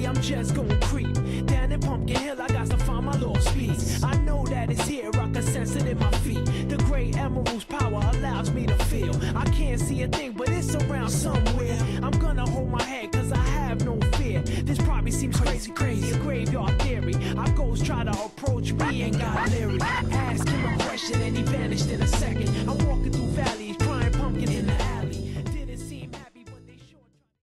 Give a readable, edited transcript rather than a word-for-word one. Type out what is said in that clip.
I'm just gonna creep down in Pumpkin Hill. I got to find my lost peace. I know that it's here, I can sense it in my feet. The great emerald's power allows me to feel. I can't see a thing, but it's around somewhere. I'm gonna